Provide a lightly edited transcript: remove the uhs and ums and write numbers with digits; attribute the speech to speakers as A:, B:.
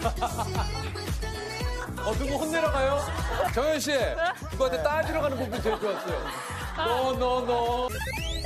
A: 누구 혼내러 가요? 정현 씨, 누구한테 따지러 가는 부분이 제일 좋았어요. 너.